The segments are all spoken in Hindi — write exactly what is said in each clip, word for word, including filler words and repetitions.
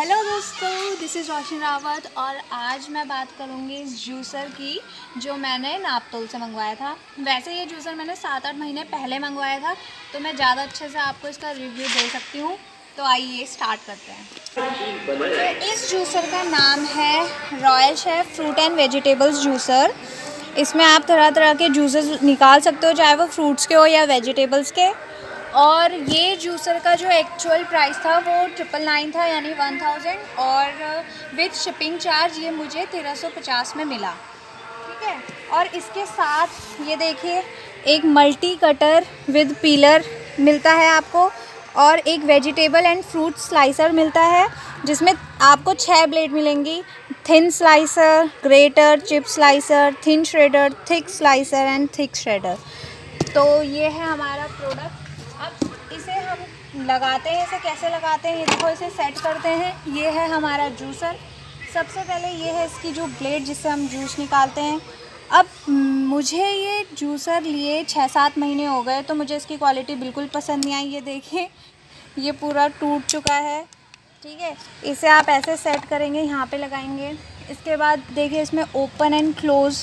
हेलो दोस्तों, दिस इज़ रोशन रावत और आज मैं बात करूँगी इस जूसर की जो मैंने नापतोल से मंगवाया था। वैसे ये जूसर मैंने सात आठ महीने पहले मंगवाया था, तो मैं ज़्यादा अच्छे से आपको इसका रिव्यू दे सकती हूँ। तो आइए स्टार्ट करते हैं। तो इस जूसर का नाम है Royal Chef fruit and vegetables juicer. इसमें आप तरह तरह के जूसेस निकाल सकते हो, चाहे वो फ्रूट्स के हो या वेजिटेबल्स के। और ये जूसर का जो एक्चुअल प्राइस था वो ट्रिपल नाइन था, यानी वन थाउजेंड, और विथ शिपिंग चार्ज ये मुझे तेरह सौ पचास में मिला। ठीक है, और इसके साथ ये देखिए एक मल्टी कटर विद पीलर मिलता है आपको, और एक वेजिटेबल एंड फ्रूट स्लाइसर मिलता है जिसमें आपको छः ब्लेड मिलेंगी। Thin slicer, grater, chip slicer, thin shredder, thick slicer and thick shredder. तो ये है हमारा प्रोडक्ट। अब इसे हम लगाते हैं, इसे कैसे लगाते हैं ये देखो, इसे सेट करते हैं। ये है हमारा जूसर। सबसे पहले ये है इसकी जो ब्लेड जिससे हम जूस निकालते हैं। अब मुझे ये जूसर लिए छः सात महीने हो गए, तो मुझे इसकी क्वालिटी बिल्कुल पसंद नहीं आई। ये देखिए ये पूरा टूट चुका है। ठीक है, इसे आप ऐसे सेट करेंगे, यहाँ पे लगाएंगे। इसके बाद देखिए इसमें ओपन एंड क्लोज़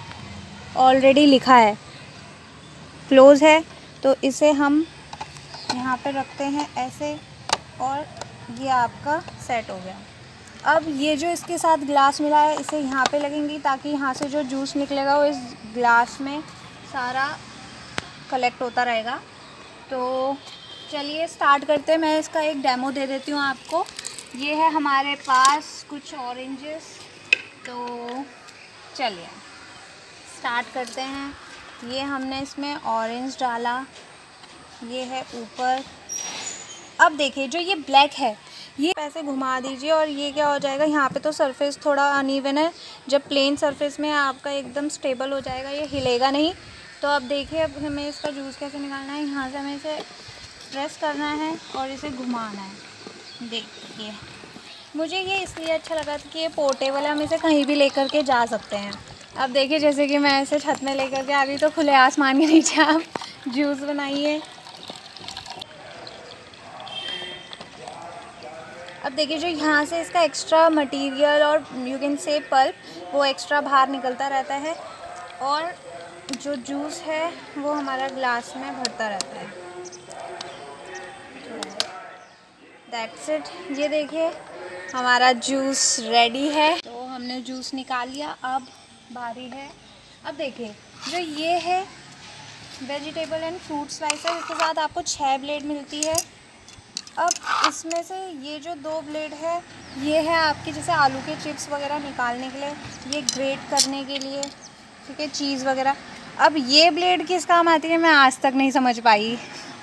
ऑलरेडी लिखा है, क्लोज़ है, तो इसे हम यहाँ पे रखते हैं ऐसे, और ये आपका सेट हो गया। अब ये जो इसके साथ ग्लास मिला है इसे यहाँ पे लगेंगी, ताकि यहाँ से जो जूस निकलेगा वो इस ग्लास में सारा कलेक्ट होता रहेगा। तो चलिए स्टार्ट करते हैं। मैं इसका एक डेमो दे देती हूँ आपको। ये है हमारे पास कुछ ऑरेंजेस, तो चलिए स्टार्ट करते हैं। ये हमने इसमें ऑरेंज डाला, ये है ऊपर। अब देखिए जो ये ब्लैक है ये ऐसे घुमा दीजिए, और ये क्या हो जाएगा, यहाँ पे तो सरफेस थोड़ा अनइवन है। जब प्लेन सरफेस में आपका एकदम स्टेबल हो जाएगा, ये हिलेगा नहीं। तो अब देखिए अब हमें इसका जूस कैसे निकालना है। यहाँ से हमें इसे प्रेस करना है और इसे घुमाना है। देखिए मुझे ये इसलिए अच्छा लगा था कि ये पोर्टेबल है, हम इसे कहीं भी लेकर के जा सकते हैं। अब देखिए जैसे कि मैं इसे छत में लेकर के आ गई, तो खुले आसमान के नीचे आप जूस बनाइए। अब देखिए जो यहाँ से इसका एक्स्ट्रा मटेरियल और यू कैन से पल्प, वो एक्स्ट्रा बाहर निकलता रहता है, और जो जूस है वो हमारा ग्लास में भरता रहता है। That's it. ये देखिए हमारा जूस रेडी है। तो हमने जूस निकाल लिया, अब बारी है। अब देखिए जो ये है वेजिटेबल एंड फ्रूट स्लाइसर, इसके साथ आपको छः ब्लेड मिलती है। अब इसमें से ये जो दो ब्लेड है ये है आपकी जैसे आलू के चिप्स वगैरह निकालने के लिए, ये ग्रेट करने के लिए, ठीक है, चीज़ वगैरह। अब ये ब्लेड किस काम आती है मैं आज तक नहीं समझ पाई।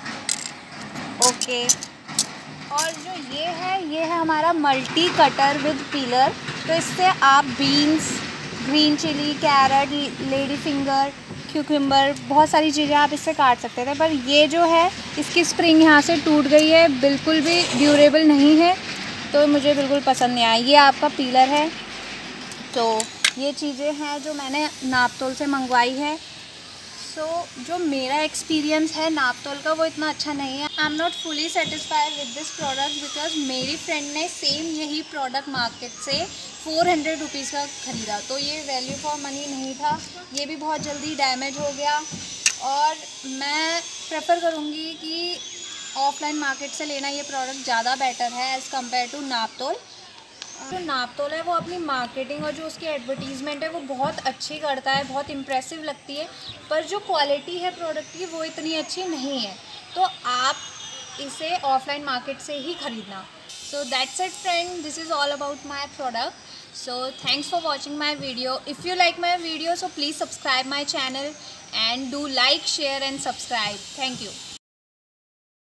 ओके, और जो ये है ये है हमारा मल्टी कटर विद पीलर। तो इससे आप beans, green chilli, carrot, lady finger, cucumber, बहुत सारी चीज़ें आप इससे काट सकते थे। पर ये जो है इसकी स्प्रिंग यहाँ से टूट गई है, बिल्कुल भी ड्यूरेबल नहीं है, तो मुझे बिल्कुल पसंद नहीं आया। ये आपका पीलर है। तो ये चीज़ें हैं जो मैंने नापतोल से मंगवाई है। सो so, जो मेरा एक्सपीरियंस है नापतोल का वो इतना अच्छा नहीं है। I am not fully satisfied with this product, because मेरी फ्रेंड ने सेम यही प्रोडक्ट मार्केट से फोर हंड्रेड रुपीज़ का ख़रीदा, तो ये वैल्यू फॉर मनी नहीं था। ये भी बहुत जल्दी डैमेज हो गया, और मैं प्रेफर करूँगी कि ऑफलाइन मार्केट से लेना ये प्रोडक्ट ज़्यादा बेटर है एज़ कम्पेयर टू नापतोल। जो नापतोल है वो अपनी मार्केटिंग और जो उसकी एडवर्टीज़मेंट है वो बहुत अच्छी करता है, बहुत इम्प्रेसिव लगती है, पर जो क्वालिटी है प्रोडक्ट की वो इतनी अच्छी नहीं है। तो आप इसे ऑफलाइन मार्केट से ही ख़रीदना। So that's it friend, this is all about my product. So thanks for watching my video. If you like my video, so please subscribe my channel and do like, share and subscribe. Thank you.